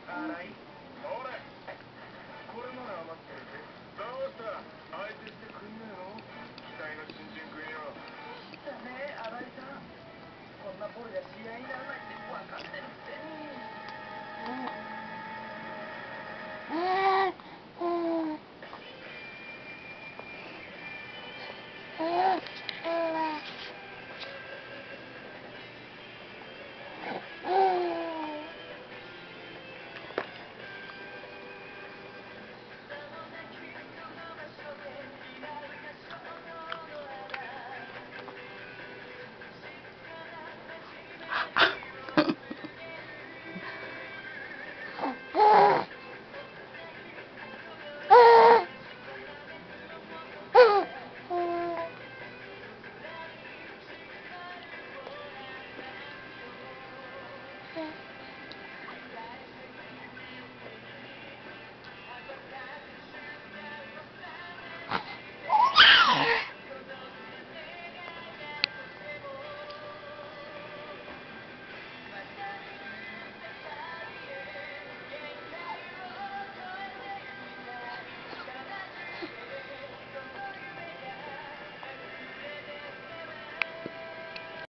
新井。ほれ、これなら余ってるぜ。どうした相手してくんねえの、期待の新人くんよ。 来たね、新井さん。こんなボールじゃ試合にならないって分かってるくせに。